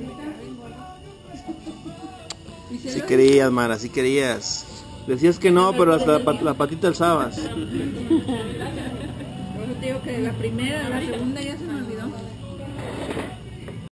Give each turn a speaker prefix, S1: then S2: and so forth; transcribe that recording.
S1: Si querías, Mara, si querías. Decías que no, pero hasta la patita alzabas.
S2: Por eso te digo que la primera, la segunda ya se me olvidó.